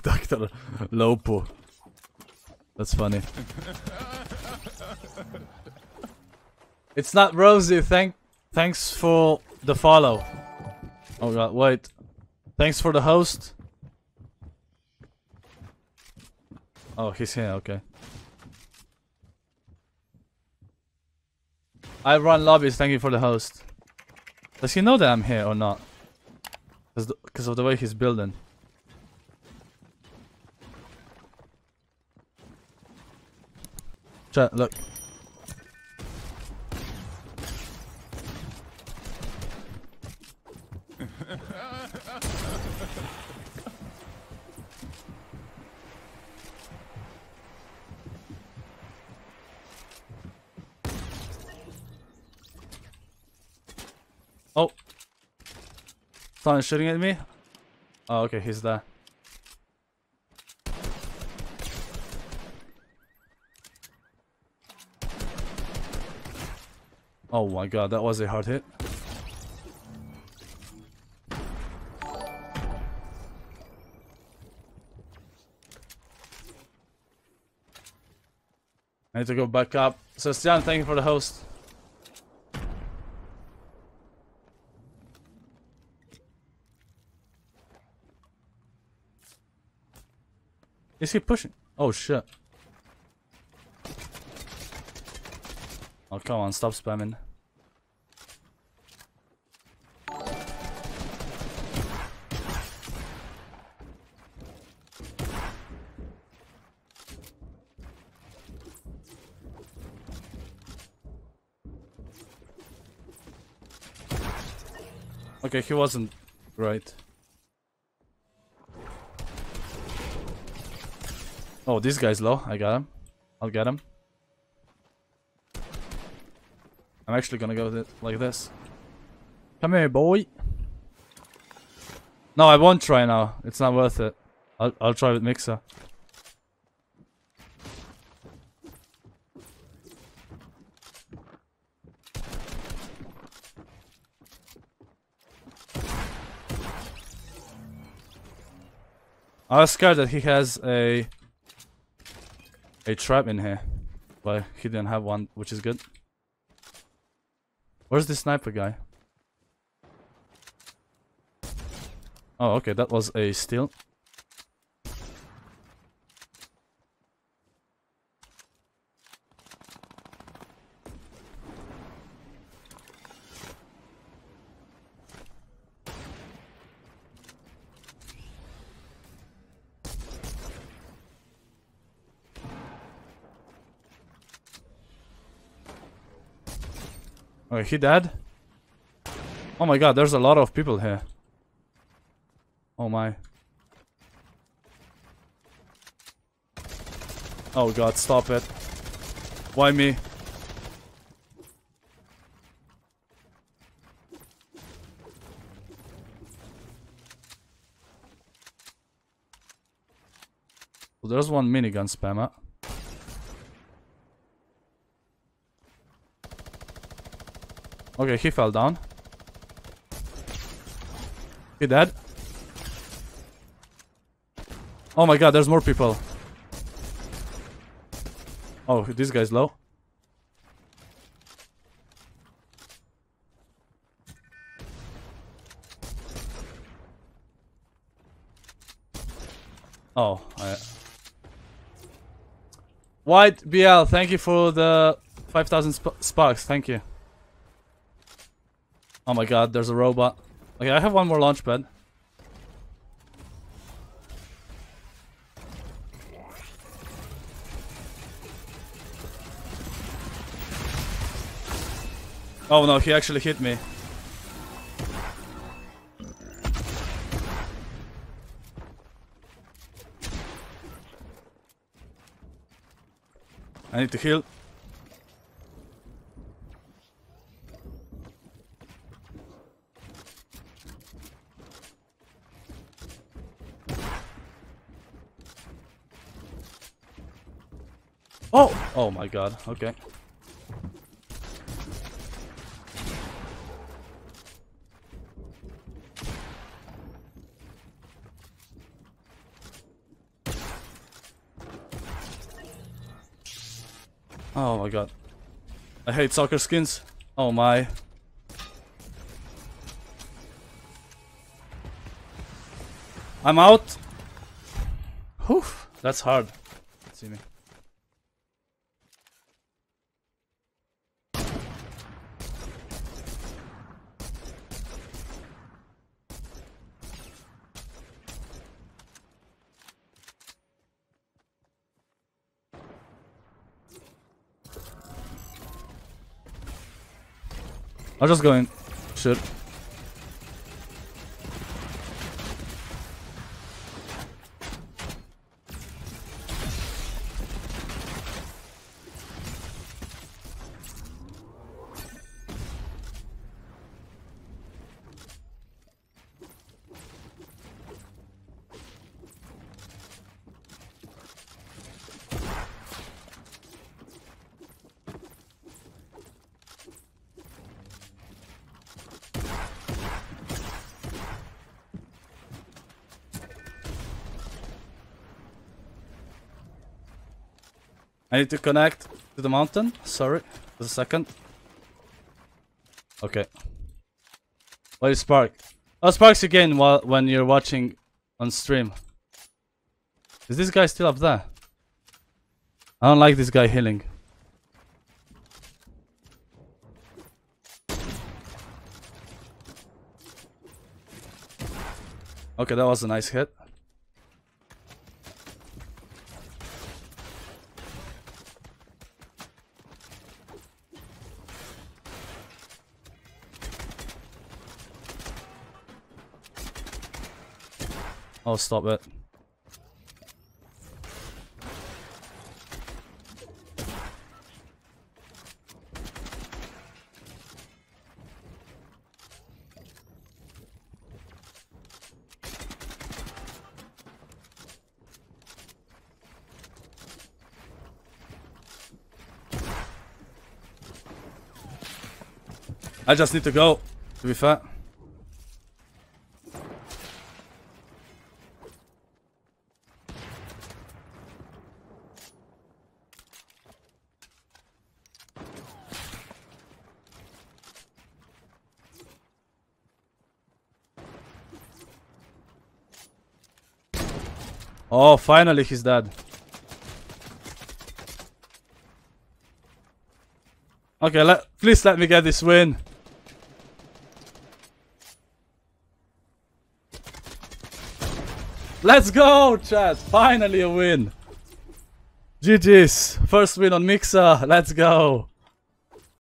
Dr. Lopo. That's funny. It's not Rosie. Thanks for the follow. Oh god, wait. Thanks for the host. Oh, he's here. Okay. I run lobbies. Thank you for the host. Does he know that I'm here or not? Because of the way he's building. Chat, look. Oh. Someone's shooting at me? Oh, okay, he's there. Oh my god, that was a hard hit. I need to go back up. So, Stian, thank you for the host. Is he pushing? Oh shit. Oh come on, stop spamming. Okay, he wasn't right. Oh, this guy's low. I got him. I'll get him. I'm actually gonna go with it like this. Come here, boy. No, I won't try now. It's not worth it. I'll try with Mixer. I was scared that he has a trap in here, but he didn't have one, which is good. Where's the sniper guy? Oh, okay, that was a steal. Oh, he dead? Oh my god, there's a lot of people here. Oh my. Oh god, stop it. Why me? Well, there's one minigun spammer. Okay, he fell down. He dead. Oh my god, there's more people. Oh, this guy's low. Oh, White BL, thank you for the 5,000 sparks, thank you. Oh my god, there's a robot. Okay, I have one more launch pad. Oh no, he actually hit me. I need to heal. Oh! Oh my god, okay. Oh my god. I hate soccer skins. Oh my. I'm out. Whew, that's hard. Let's see me. I'll just go in. Shit. I need to connect to the mountain. Sorry, just a second. Okay. Where is Spark? Oh, Sparks again when you're watching on stream. Is this guy still up there? I don't like this guy healing. Okay, that was a nice hit. Oh, stop it. I just need to go, to be fair. Oh, finally he's dead. Okay, please let me get this win. Let's go, chat! Finally a win! GG's! First win on Mixa, let's go!